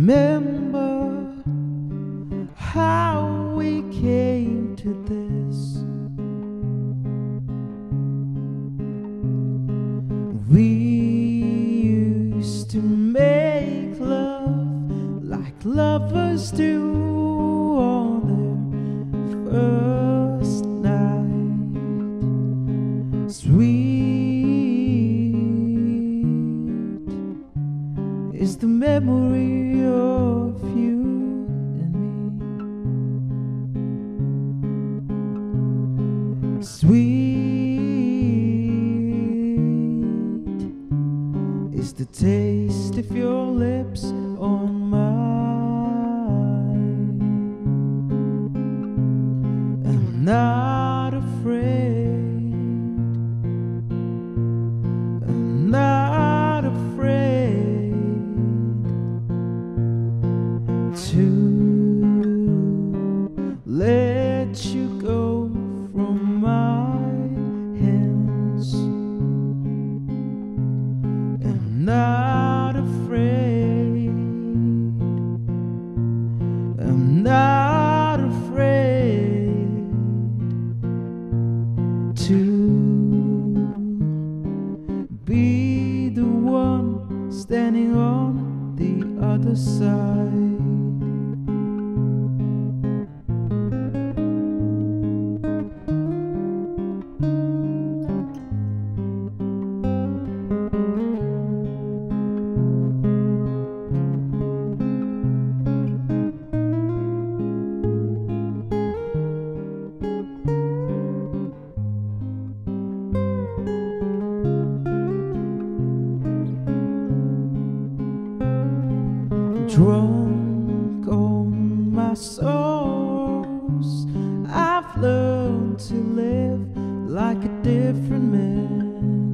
remember how we came to this. We used to make love like lovers do on their first night. Sweet is the memory of you and me. Sweet is the taste of your lips on mine. I'm not afraid. I'm not afraid to let you go from my hands. I'm not afraid. I'm not afraid to be the one standing on the other side. Drunk on my sorrows, I've learned to live like a different man.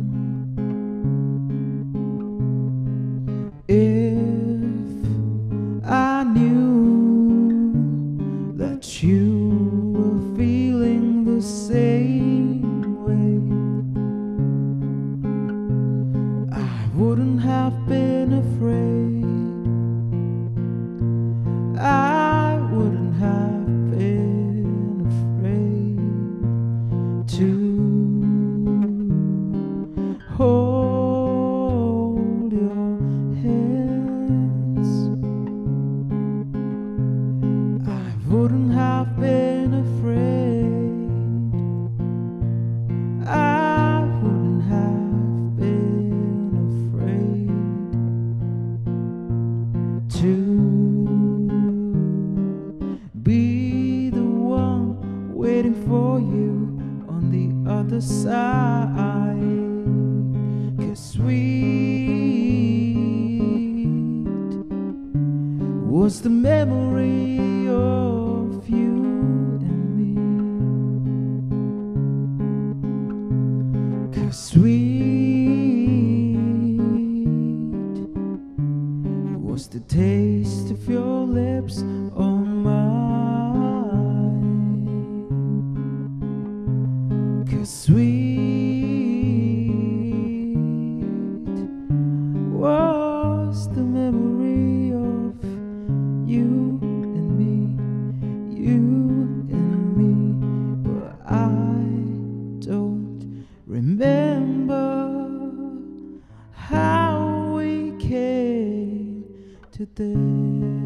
If I knew that you were feeling the same way, I wouldn't have been afraid. I wouldn't have been afraid to hold your hands. I wouldn't have been afraid. I wouldn't have been afraid to be the one waiting for you on the other side. 'Cause sweet was the memory of you and me. 'Cause sweet was the taste of your lips on mine. 'Cause sweet was the memory of you and me, you and me. But I don't remember how we came to this.